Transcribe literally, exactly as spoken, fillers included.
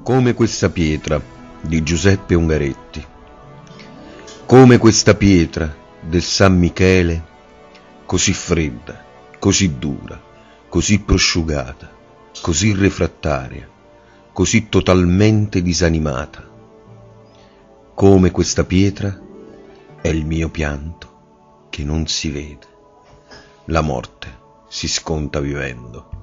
Come questa pietra di Giuseppe Ungaretti. Come questa pietra del San Michele, così fredda, così dura, così prosciugata, così refrattaria, così totalmente disanimata. Come questa pietra è il mio pianto che non si vede. La morte si sconta vivendo.